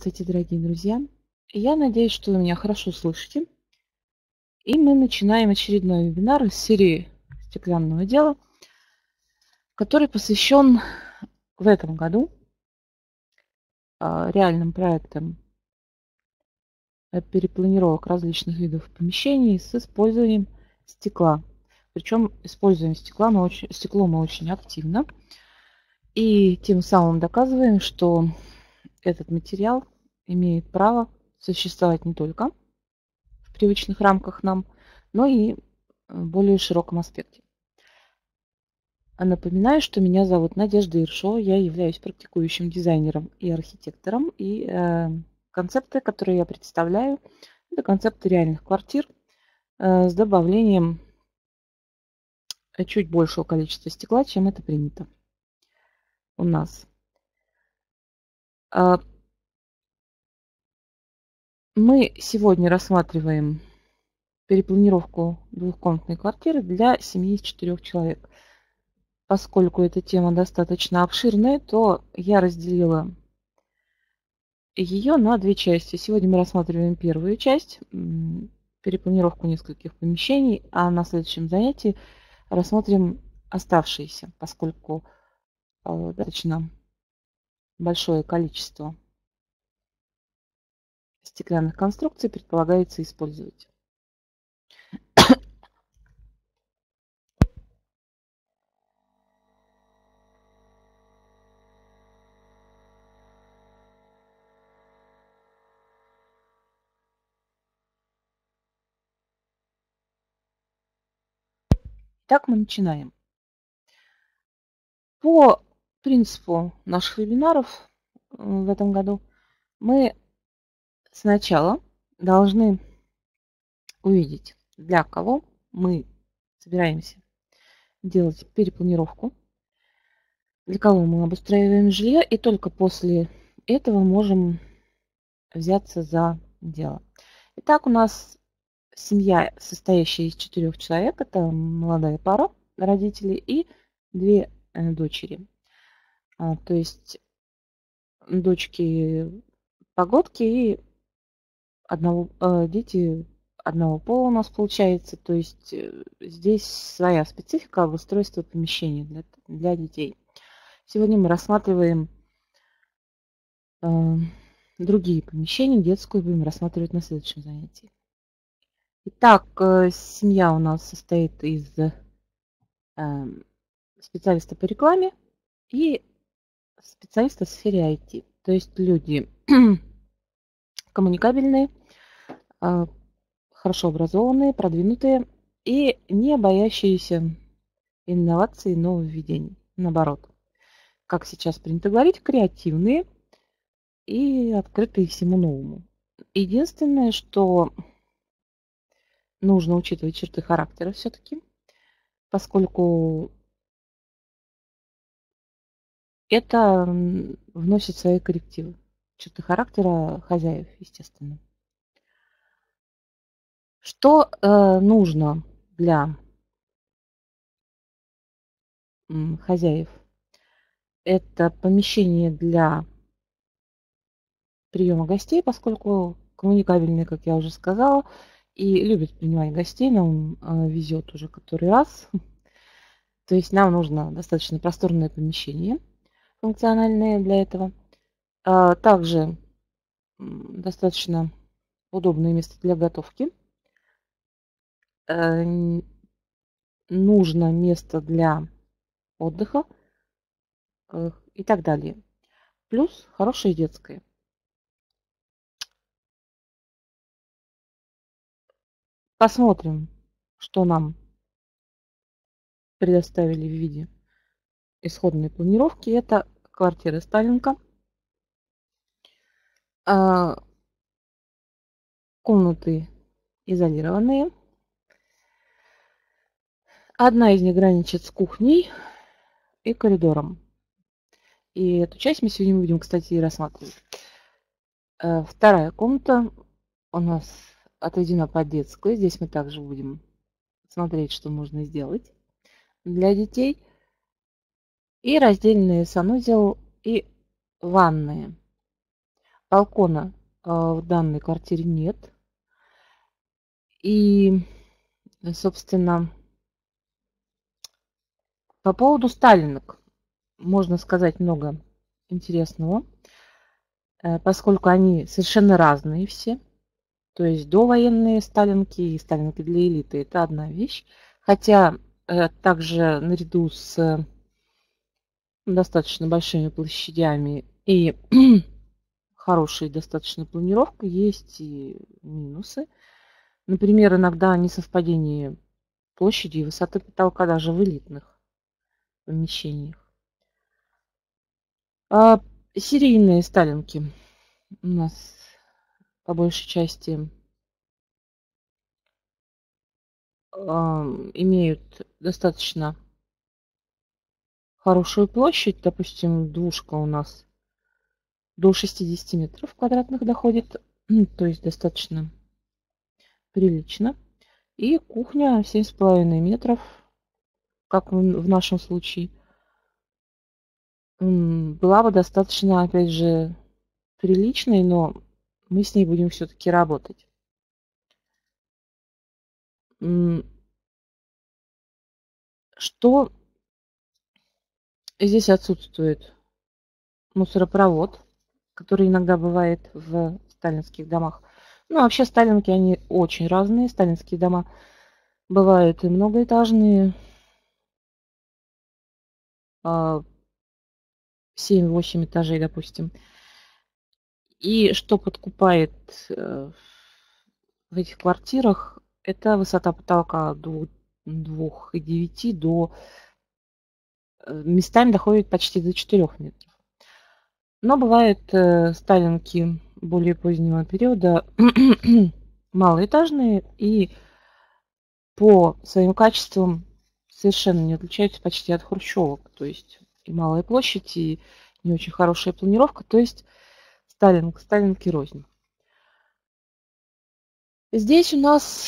Здравствуйте, дорогие друзья! Я надеюсь, что вы меня хорошо слышите. И мы начинаем очередной вебинар из серии «Стеклянного дела», который посвящен в этом году реальным проектам перепланировок различных видов помещений с использованием стекла. Причем используем стекло мы очень активно. И тем самым доказываем, что этот материал имеет право существовать не только в привычных рамках нам, но и в более широком аспекте. Напоминаю, что меня зовут Надежда Ершова, я являюсь практикующим дизайнером и архитектором, и концепты, которые я представляю, это концепты реальных квартир с добавлением чуть большего количества стекла, чем это принято у нас. Мы сегодня рассматриваем перепланировку двухкомнатной квартиры для семьи из 4 человек. Поскольку эта тема достаточно обширная, то я разделила ее на две части. Сегодня мы рассматриваем первую часть, перепланировку нескольких помещений, а на следующем занятии рассмотрим оставшиеся, поскольку достаточно большое количество стеклянных конструкций предполагается использовать. Итак, мы начинаем. По принципу наших вебинаров в этом году мы сначала должны увидеть, для кого мы собираемся делать перепланировку, для кого мы обустраиваем жилье, и только после этого можем взяться за дело. Итак, у нас семья, состоящая из 4 человек, это молодая пара, родители и 2 дочери. То есть дочки погодки и дети одного пола у нас получается. То есть здесь своя специфика обустройства помещений для детей. Сегодня мы рассматриваем другие помещения, детскую будем рассматривать на следующем занятии. Итак, семья у нас состоит из специалиста по рекламе и специалиста в сфере IT. То есть люди коммуникабельные, хорошо образованные, продвинутые и не боящиеся инноваций и нововведений. Наоборот, как сейчас принято говорить, креативные и открытые всему новому. Единственное, что нужно учитывать черты характера все-таки, поскольку это вносит свои коррективы. Черты характера хозяев, естественно. Что нужно для хозяев? Это помещение для приема гостей, поскольку коммуникабельные, как я уже сказала, и любят принимать гостей, нам везет уже который раз. То есть нам нужно достаточно просторное помещение, функциональное для этого. Также достаточно удобное место для готовки. Нужно место для отдыха и так далее. Плюс хорошее детское. Посмотрим, что нам предоставили в виде исходной планировки. Это квартира Сталинка. Комнаты изолированные. Одна из них граничит с кухней и коридором. И эту часть мы сегодня будем, кстати, и рассматривать. Вторая комната у нас отведена под детскую. Здесь мы также будем смотреть, что можно сделать для детей. И раздельные санузел и ванные. балкона в данной квартире нет. И, собственно, по поводу сталинок можно сказать много интересного, поскольку они совершенно разные все. То есть довоенные сталинки и сталинки для элиты – это одна вещь. Хотя также наряду с достаточно большими площадями и хорошей достаточно планировкой есть и минусы. Например, иногда несовпадение площади и высоты потолка даже в элитных помещениях. Серийные сталинки у нас по большей части имеют достаточно хорошую площадь. Допустим, двушка у нас до 60 метров квадратных доходит, то есть достаточно прилично. И кухня 7,5 метров, как в нашем случае, была бы достаточно, опять же, приличной, но мы с ней будем все-таки работать. Что здесь отсутствует? Мусоропровод, который иногда бывает в сталинских домах. Ну, вообще сталинки, они очень разные. Сталинские дома бывают и многоэтажные, 7-8 этажей, допустим. И что подкупает в этих квартирах, это высота потолка 2,9 до местами доходит почти до 4 метров. Но бывают сталинки более позднего периода малоэтажные и по своим качествам совершенно не отличаются почти от хрущевок. То есть и малая площадь, и не очень хорошая планировка. То есть сталинки рознь. Здесь у нас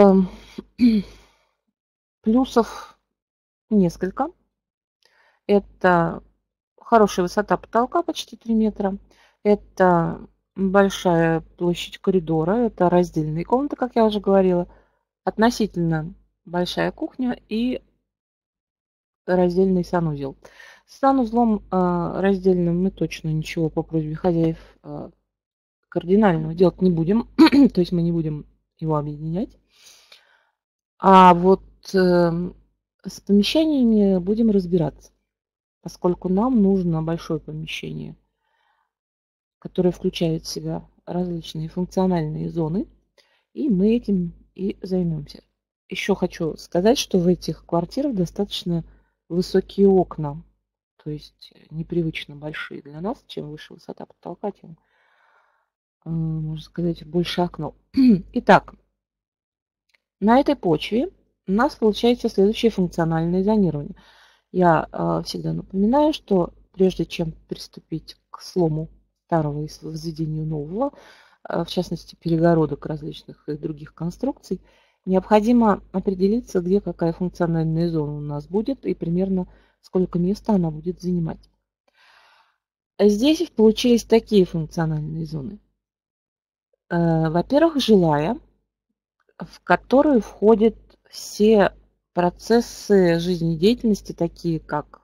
плюсов несколько. Это хорошая высота потолка, почти 3 метра. Это большая площадь коридора. Это раздельные комнаты, как я уже говорила. Относительно большая кухня и раздельный санузел. С санузлом раздельным мы точно ничего по просьбе хозяев кардинального делать не будем. То есть мы не будем его объединять. А вот с помещениями будем разбираться, поскольку нам нужно большое помещение, которое включает в себя различные функциональные зоны, и мы этим и займемся. Еще хочу сказать, что в этих квартирах достаточно высокие окна, то есть непривычно большие для нас. Чем выше высота потолка, тем, можно сказать, больше окно. Итак, на этой почве у нас получается следующее функциональное зонирование. Я всегда напоминаю, что прежде чем приступить к слому старого и возведению нового, в частности перегородок различных и других конструкций, необходимо определиться, где какая функциональная зона у нас будет и примерно сколько места она будет занимать. Здесь получились такие функциональные зоны. Во-первых, жилая, в которую входят все процессы жизнедеятельности, такие как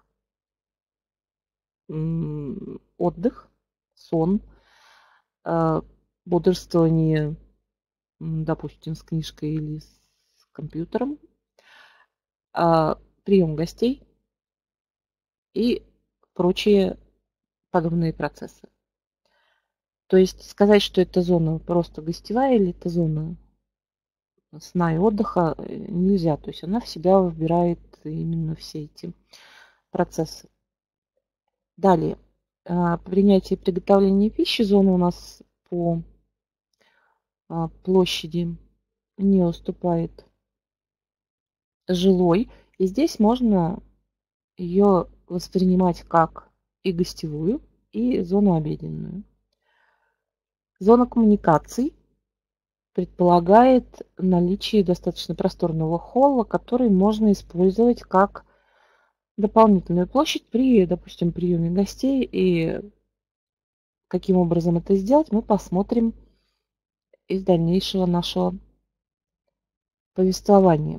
отдых, сон, бодрствование, допустим, с книжкой или с компьютером, прием гостей и прочие подобные процессы. То есть сказать, что это зона просто гостевая или это зона сна и отдыха нельзя. То есть она в себя выбирает именно все эти процессы. Далее. Принятие и приготовление пищи. Зона у нас по площади не уступает жилой. И здесь можно ее воспринимать как и гостевую, и зону обеденную. Зона коммуникаций предполагает наличие достаточно просторного холла, который можно использовать как дополнительную площадь при, допустим, приеме гостей и каким образом это сделать, мы посмотрим из дальнейшего нашего повествования.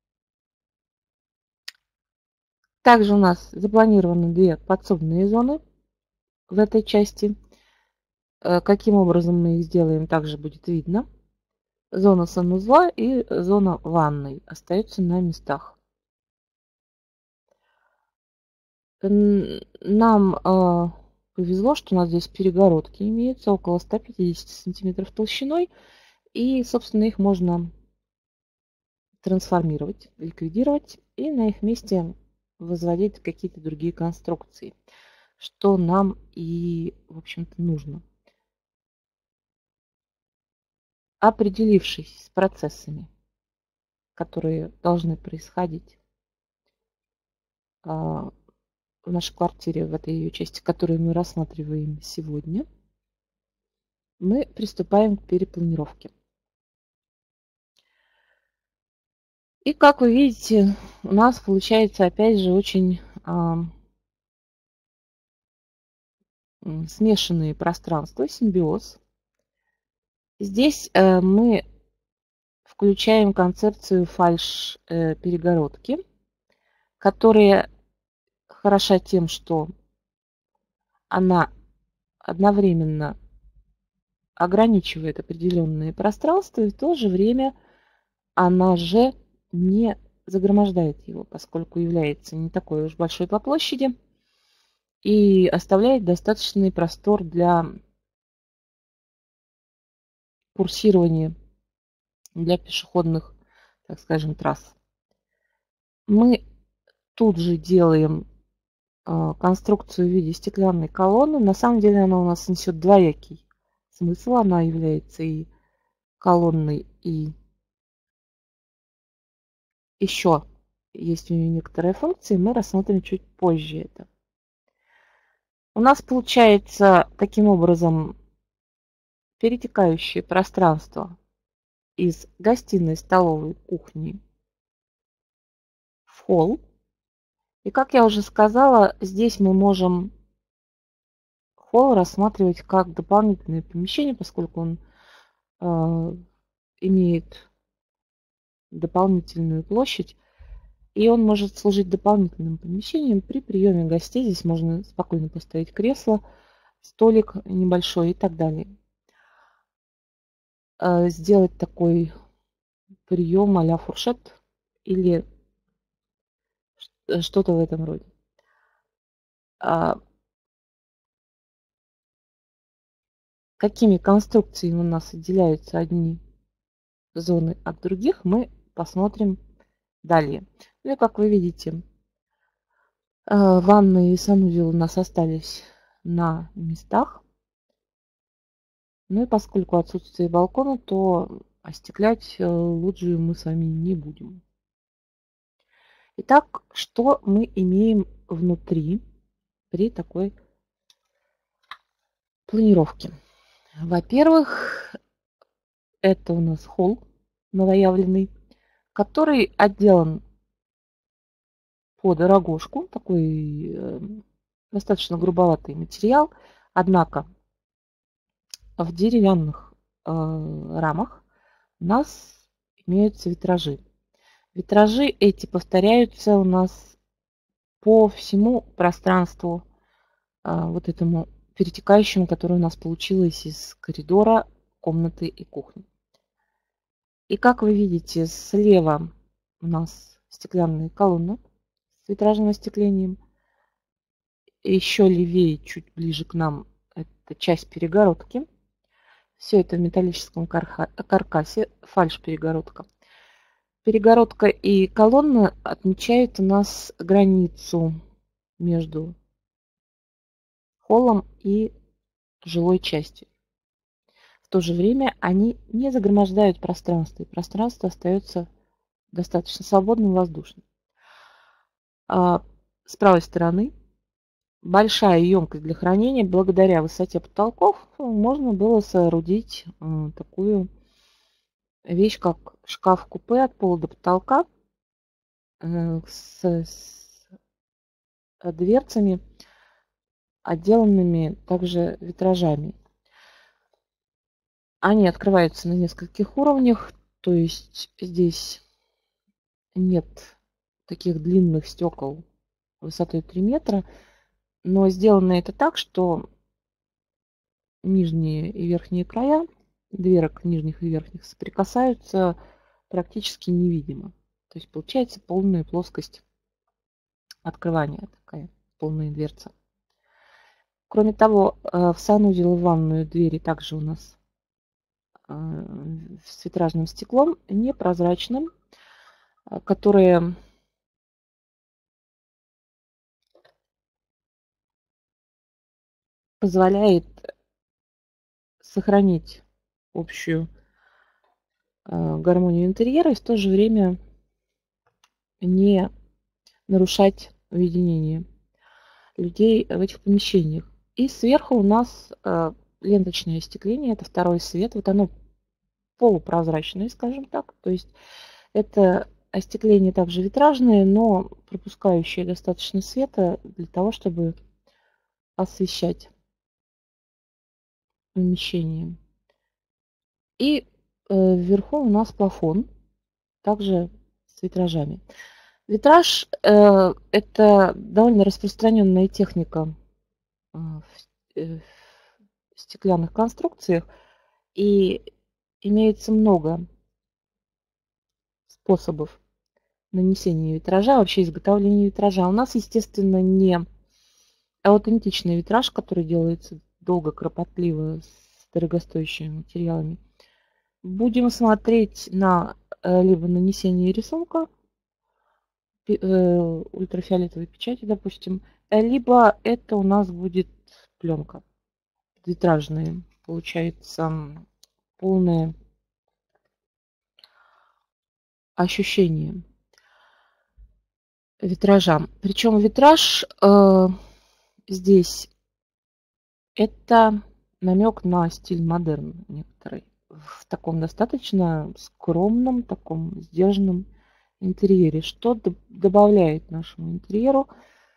Также у нас запланированы две подсобные зоны в этой части. Каким образом мы их сделаем, также будет видно. Зона санузла и зона ванной остаются на местах. Нам повезло, что у нас здесь перегородки имеются около 150 сантиметров толщиной. И, собственно, их можно трансформировать, ликвидировать и на их месте возводить какие-то другие конструкции, что нам и, в общем-то, нужно. Определившись с процессами, которые должны происходить в нашей квартире, в этой ее части, которую мы рассматриваем сегодня, мы приступаем к перепланировке. И как вы видите, у нас получается опять же очень смешанные пространства, симбиоз. Здесь мы включаем концепцию фальш-перегородки, которая хороша тем, что она одновременно ограничивает определенные пространства, и в то же время она же не загромождает его, поскольку является не такой уж большой по площади и оставляет достаточный простор для курсирования для пешеходных, так скажем, трасс. Мы тут же делаем конструкцию в виде стеклянной колонны. На самом деле она у нас несет двоякий смысл. Она является и колонной, и еще есть у нее некоторые функции. Мы рассмотрим чуть позже это. У нас получается таким образом перетекающее пространство из гостиной, столовой, кухни в холл. И как я уже сказала, здесь мы можем холл рассматривать как дополнительное помещение, поскольку он имеет дополнительную площадь, и он может служить дополнительным помещением при приеме гостей. Здесь можно спокойно поставить кресло, столик небольшой и так далее. Сделать такой прием а-ля фуршет или что-то в этом роде. Какими конструкциями у нас отделяются одни зоны от других, мы посмотрим далее. Ну и как вы видите, ванны и санузел у нас остались на местах. Ну и поскольку отсутствие балкона, то остеклять лоджию мы с вами не будем. Итак, что мы имеем внутри при такой планировке? Во-первых, это у нас холл новоявленный, который отделан под рогожку, такой достаточно грубоватый материал, однако в деревянных рамах у нас имеются витражи. Витражи эти повторяются у нас по всему пространству вот этому перетекающему, которое у нас получилось из коридора, комнаты и кухни. И как вы видите, слева у нас стеклянные колонны с витражным остеклением. Еще левее, чуть ближе к нам, это часть перегородки. Все это в металлическом каркасе, фальш-перегородка. Перегородка и колонна отмечают у нас границу между холлом и жилой частью. В то же время они не загромождают пространство, и пространство остается достаточно свободным и воздушным. С правой стороны большая емкость для хранения. Благодаря высоте потолков можно было соорудить такую вещь, как шкаф-купе от пола до потолка с дверцами, отделанными также витражами. Они открываются на нескольких уровнях, то есть здесь нет таких длинных стекол высотой 3 метра, но сделано это так, что нижние и верхние края дверок нижних и верхних соприкасаются практически невидимо. То есть получается полная плоскость открывания, такая полная дверца. Кроме того, в санузел и ванную двери также у нас с витражным стеклом, непрозрачным, которое позволяет сохранить общую гармонию интерьера и в то же время не нарушать уединение людей в этих помещениях. И сверху у нас ленточное остекление, это второй свет. Вот оно полупрозрачное, скажем так. То есть это остекление также витражное, но пропускающее достаточно света для того, чтобы освещать помещение. И вверху у нас плафон, также с витражами. Витраж это довольно распространенная техника в стеклянных конструкциях, и имеется много способов нанесения витража, вообще изготовления витража. У нас, естественно, не аутентичный витраж, который делается долго, кропотливо, с дорогостоящими материалами. Будем смотреть на либо нанесение рисунка ультрафиолетовой печати, допустим, либо это у нас будет пленка витражная. Получается полное ощущение витража. Причем витраж здесь это намек на стиль модерн некоторый. В таком достаточно скромном, таком сдержанном интерьере, что добавляет нашему интерьеру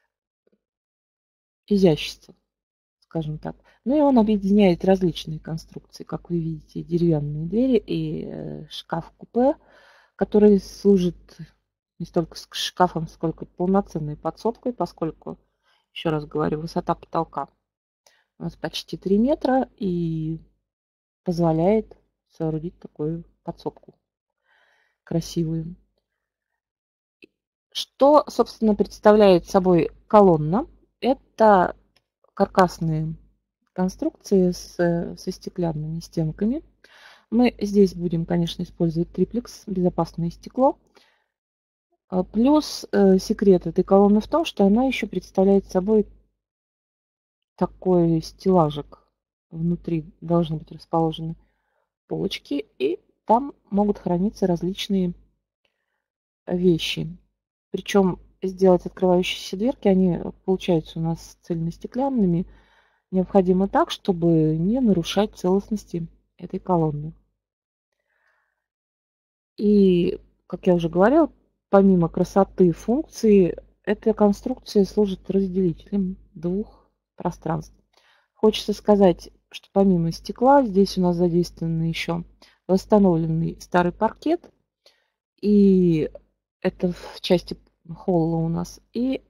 изящество, скажем так. Ну и он объединяет различные конструкции, как вы видите, деревянные двери и шкаф-купе, который служит не столько шкафом, сколько полноценной подсобкой, поскольку, еще раз говорю, высота потолка у нас почти 3 метра и позволяет соорудить такую подсобку красивую. Что, собственно, представляет собой колонна? Это каркасные конструкции со стеклянными стенками. Мы здесь будем, конечно, использовать триплекс, безопасное стекло. Плюс секрет этой колонны в том, что она еще представляет собой такой стеллажик. Внутри должны быть расположены полочки, и там могут храниться различные вещи. Причем сделать открывающиеся дверки, они получаются у нас цельностеклянными, необходимо так, чтобы не нарушать целостности этой колонны. И, как я уже говорила, помимо красоты функции, эта конструкция служит разделителем двух пространств. Хочется сказать, что помимо стекла здесь у нас задействован еще восстановленный старый паркет. И это в части холла у нас. И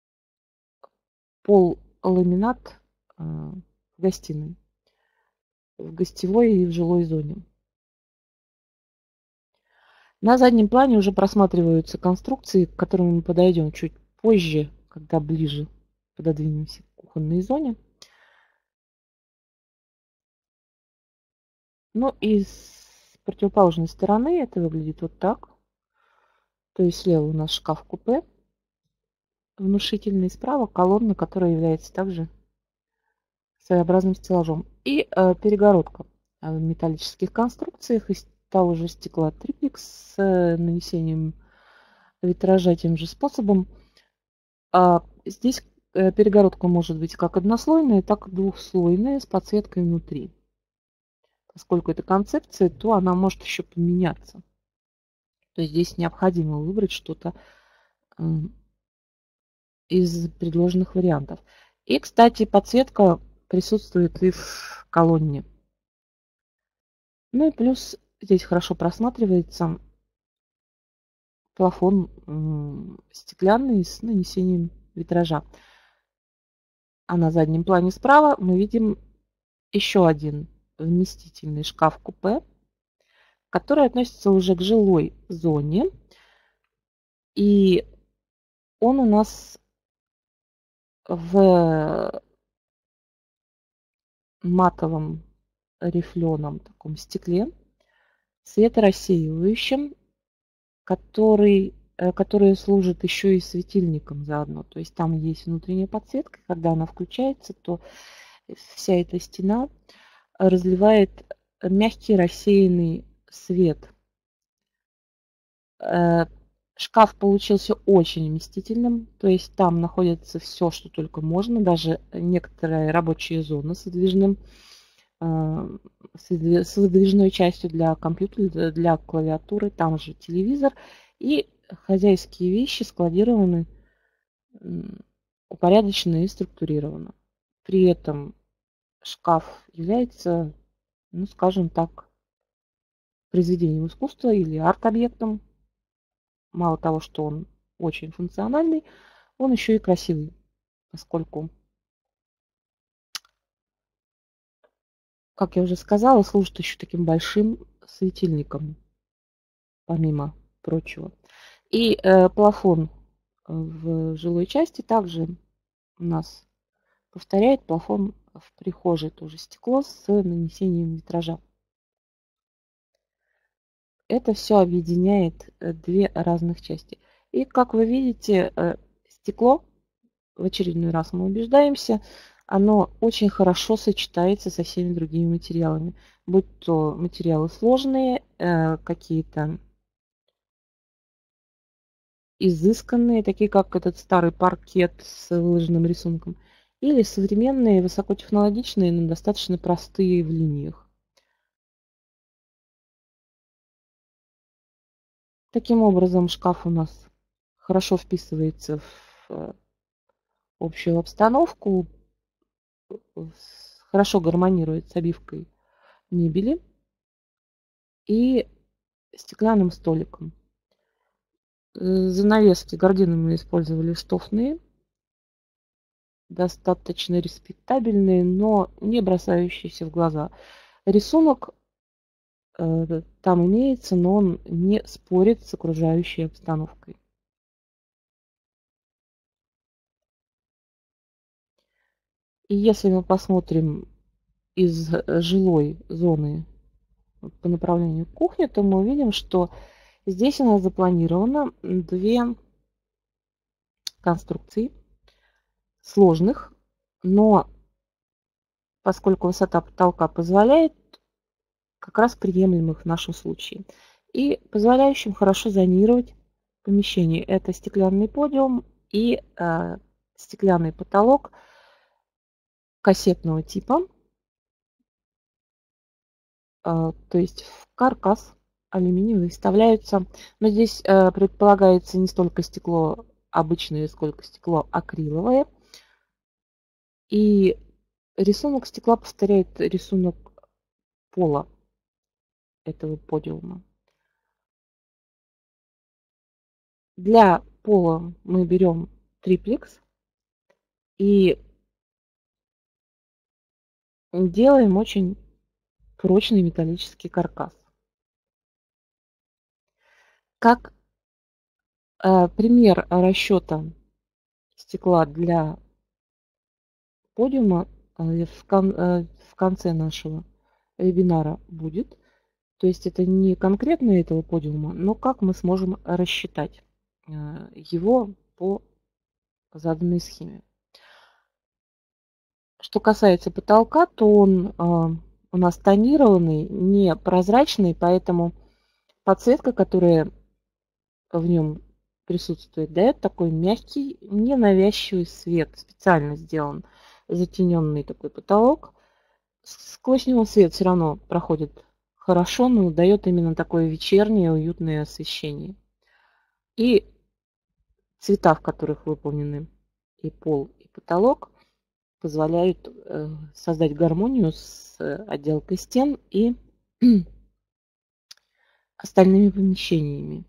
пол-ламинат в гостиной, в гостевой и в жилой зоне. На заднем плане уже просматриваются конструкции, к которым мы подойдем чуть позже, когда ближе пододвинемся к кухонной зоне. Ну и с противоположной стороны это выглядит вот так. То есть слева у нас шкаф-купе внушительный, справа колонна, которая является также своеобразным стеллажом. И перегородка в металлических конструкциях из того же стекла триплекс с нанесением витража тем же способом. Здесь перегородка может быть как однослойная, так и двухслойная с подсветкой внутри. Поскольку это концепция, то она может еще поменяться. То есть здесь необходимо выбрать что-то из предложенных вариантов. И, кстати, подсветка присутствует и в колонне. Ну и плюс здесь хорошо просматривается плафон стеклянный с нанесением витража. А на заднем плане справа мы видим еще один вместительный шкаф-купе, который относится уже к жилой зоне. И он у нас в матовом рифленом таком стекле, светорассеивающем, который служит еще и светильником заодно. То есть там есть внутренняя подсветка, когда она включается, то вся эта стена разливает мягкий рассеянный свет. Шкаф получился очень вместительным, то есть там находится все, что только можно, даже некоторые рабочие зоны с выдвижной частью для компьютера, для клавиатуры, там же телевизор, и хозяйские вещи складированы упорядоченно и структурировано. При этом шкаф является, ну, скажем так, произведением искусства или арт-объектом. Мало того, что он очень функциональный, он еще и красивый, поскольку, как я уже сказала, служит еще таким большим светильником, помимо прочего. И плафон в жилой части также у нас повторяет плафон в прихожей, тоже стекло с нанесением витража. Это все объединяет две разных части. И как вы видите, стекло, в очередной раз мы убеждаемся, оно очень хорошо сочетается со всеми другими материалами. Будь то материалы сложные, какие-то изысканные, такие как этот старый паркет с выложенным рисунком, или современные, высокотехнологичные, но достаточно простые в линиях. Таким образом, шкаф у нас хорошо вписывается в общую обстановку, хорошо гармонирует с обивкой мебели и стеклянным столиком. Занавески, гардины мы использовали штофные, достаточно респектабельные, но не бросающиеся в глаза. Рисунок там имеется, но он не спорит с окружающей обстановкой. И если мы посмотрим из жилой зоны по направлению к кухне, то мы увидим, что здесь у нас запланировано две конструкции сложных, но поскольку высота потолка позволяет, как раз приемлемых в нашем случае. И позволяющим хорошо зонировать помещение. Это стеклянный подиум и стеклянный потолок кассетного типа. То есть в каркас алюминиевый вставляются. Но здесь предполагается не столько стекло обычное, сколько стекло акриловое. И рисунок стекла повторяет рисунок пола этого подиума. Для пола мы берем триплекс и делаем очень прочный металлический каркас. Как пример расчета стекла для подиума в конце нашего вебинара будет. То есть это не конкретно этого подиума, но как мы сможем рассчитать его по заданной схеме. Что касается потолка, то он у нас тонированный, не прозрачный, поэтому подсветка, которая в нем присутствует, дает такой мягкий, ненавязчивый свет. Специально сделан затененный такой потолок. Сквозь него свет все равно проходит хорошо, но дает именно такое вечернее, уютное освещение. И цвета, в которых выполнены и пол, и потолок, позволяют создать гармонию с отделкой стен и остальными помещениями.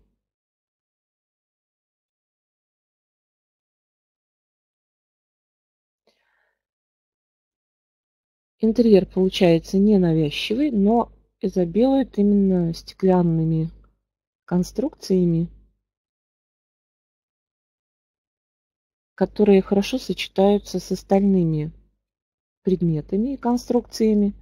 Интерьер получается ненавязчивый, но изобилует именно стеклянными конструкциями, которые хорошо сочетаются с остальными предметами и конструкциями.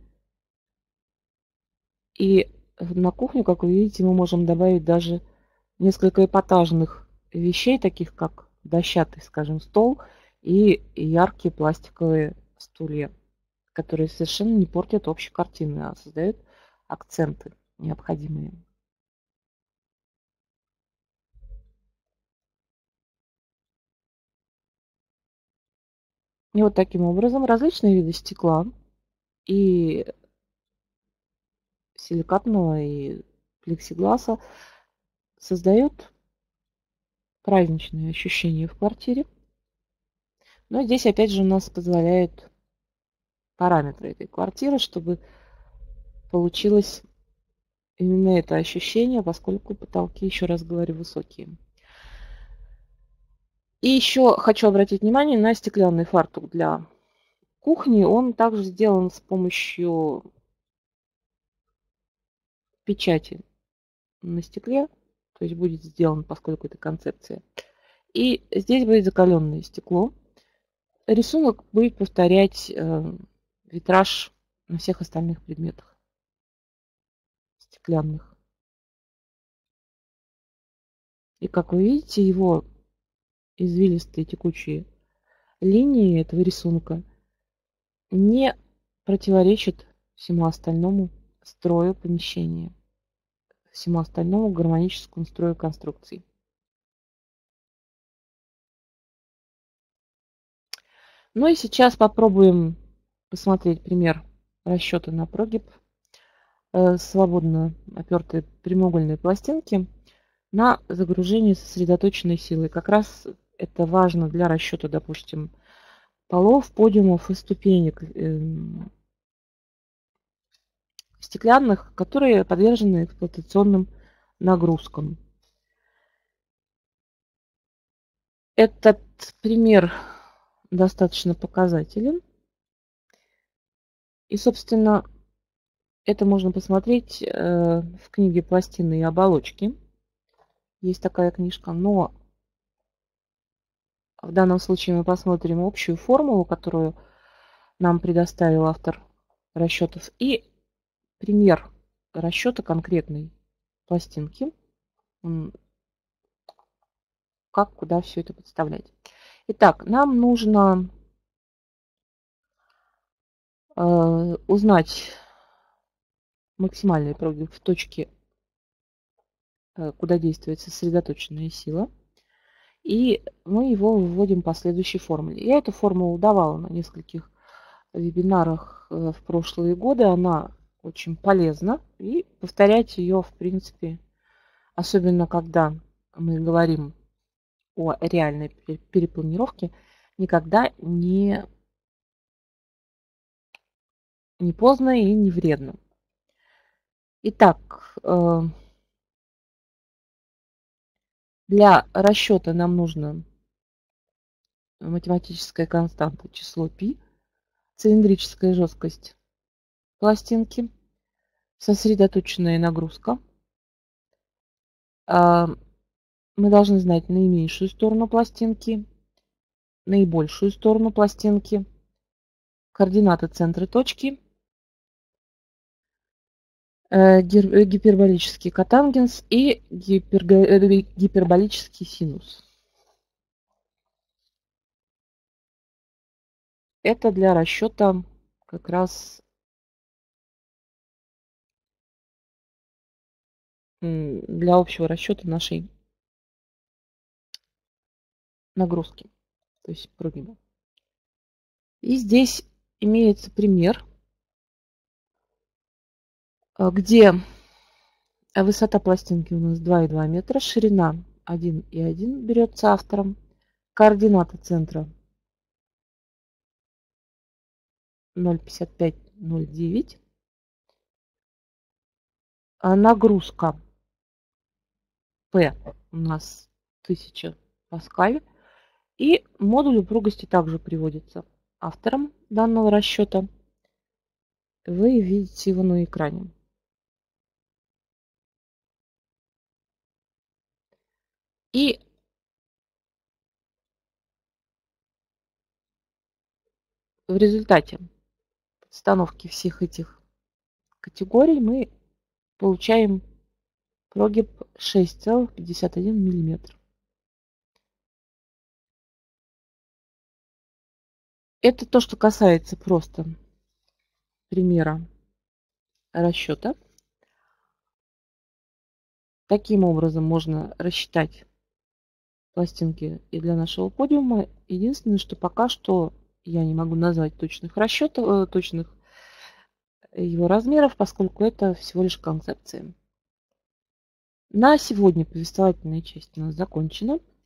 И на кухню, как вы видите, мы можем добавить даже несколько эпатажных вещей, таких как дощатый, скажем, стол и яркие пластиковые стулья, которые совершенно не портят общей картины, а создают акценты необходимые. И вот таким образом различные виды стекла, и силикатного, и плексигласа, создают праздничные ощущения в квартире. Но здесь опять же у нас позволяют параметры этой квартиры, чтобы получилось именно это ощущение, поскольку потолки, еще раз говорю, высокие. И еще хочу обратить внимание на стеклянный фартук для кухни. Он также сделан с помощью печати на стекле, то есть будет сделан, поскольку это концепция. И здесь будет закаленное стекло. Рисунок будет повторять витраж на всех остальных предметах стеклянных. И как вы видите, его извилистые текучие линии этого рисунка не противоречат всему остальному строю помещения, всему остальному гармоническому строю конструкции. Ну и сейчас попробуем посмотреть пример расчета на прогиб свободно опертые прямоугольные пластинки на загружение сосредоточенной силы. Как раз это важно для расчета, допустим, полов, подиумов и ступенек стеклянных, которые подвержены эксплуатационным нагрузкам. Этот пример достаточно показателен. И, собственно, это можно посмотреть в книге «Пластины и оболочки». Есть такая книжка, но в данном случае мы посмотрим общую формулу, которую нам предоставил автор расчетов, и пример расчета конкретной пластинки, как, куда все это подставлять. Итак, нам нужно узнать максимальный прогиб в точке, куда действует сосредоточенная сила. И мы его выводим по следующей формуле. Я эту формулу давала на нескольких вебинарах в прошлые годы. Она очень полезна. И повторять ее, в принципе, особенно когда мы говорим о реальной перепланировке, никогда не поздно и не вредно. Итак, для расчета нам нужно математическая константа число π, цилиндрическая жесткость пластинки, сосредоточенная нагрузка. Мы должны знать наименьшую сторону пластинки, наибольшую сторону пластинки, координаты центра точки, гиперболический котангенс и гиперболический синус. Это для расчета как раз для общего расчета нашей нагрузки, то есть прогиба. И здесь имеется пример, где высота пластинки у нас 2,2 метра, ширина 1,1 берется автором, координаты центра 0,5509. Нагрузка P у нас 1000 паскаль. И модуль упругости также приводится автором данного расчета. Вы видите его на экране. И в результате подстановки всех этих категорий мы получаем прогиб 6,51 мм. Это то, что касается просто примера расчета. Таким образом можно рассчитать пластинки и для нашего подиума. Единственное, что пока что я не могу назвать точных расчетов, точных его размеров, поскольку это всего лишь концепция. На сегодня повествовательная часть у нас закончена.